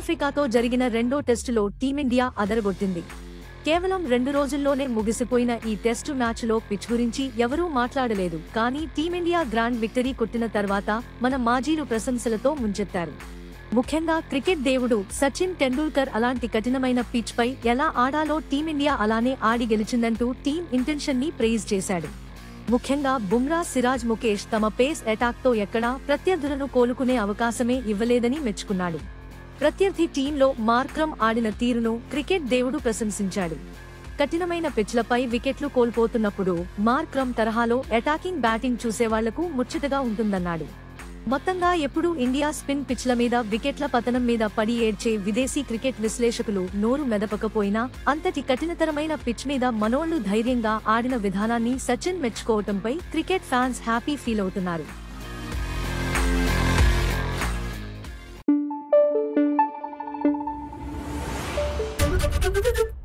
దక్షిణాఫ్రికాతో జరిగిన రెండో టెస్టులో టీమిండియా అదరగొట్టింది. కేవలం 2 రోజుల్లోనే ముగిసిపోయిన ఈ టెస్టు మ్యాచ్లో పిచ్ గురించి ఎవరూ మాట్లాడలేదు. కానీ టీమిండియా గ్రాండ్ విక్టరీ కొట్టిన తర్వాత మన మాజీలు ప్రశంసలతో ముంచెత్తారు. ముఖ్యంగా క్రికెట్ దేవుడు సచిన్ టెండూల్కర్ అలాంటి కఠినమైన పిచ్ పై ఎలా ఆడాలో టీమిండియా అలానే ఆడి గెలిచిందంటూ టీమ్ ఇంటెన్షన్ ని ప్రైజ్ చేశాడు. ముఖ్యంగా బుమ్రా, సిరాజ్, ముఖేష్ తమ పేస్ అటాక్ తో ఎక్కడా ప్రత్యర్థులను కోలుకునే అవకాశమే ఇవ్వలేదని మెచ్చుకున్నాడు. ప్రత్యర్థి టీంలో మార్క్రమ్ ఆడిన తీరును క్రికెట్ దేవుడు ప్రశంసించాడు. కఠినమైన పిచ్లపై వికెట్లు కోల్పోతున్నప్పుడు మార్క్రమ్ తరహాలో అటాకింగ్ బ్యాటింగ్ చూసేవాళ్లకు ముచ్చటగా ఉంటుందన్నాడు. మొత్తంగా ఎప్పుడూ ఇండియా స్పిన్ పిచ్ల మీద వికెట్ల పతనం మీద పడి ఏడ్చే విదేశీ క్రికెట్ విశ్లేషకులు నోరు మెదపకపోయినా అంతటి కఠినతరమైన పిచ్ మీద మనోళ్లు ధైర్యంగా ఆడిన విధానాన్ని సచిన్ మెచ్చుకోవటంపై క్రికెట్ ఫ్యాన్స్ హ్యాపీ ఫీల్ అవుతున్నారు.